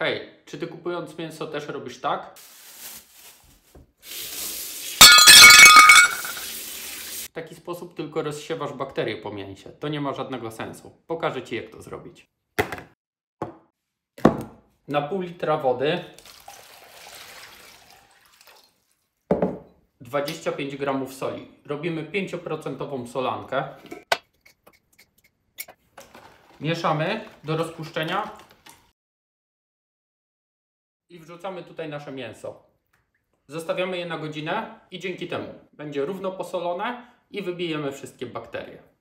Hej, czy ty kupując mięso też robisz tak? W taki sposób tylko rozsiewasz bakterie po mięsie. To nie ma żadnego sensu. Pokażę ci, jak to zrobić. Na pół litra wody 25 g soli. Robimy 5% solankę. Mieszamy do rozpuszczenia i wrzucamy tutaj nasze mięso. Zostawiamy je na godzinę i dzięki temu będzie równo posolone i wybijemy wszystkie bakterie.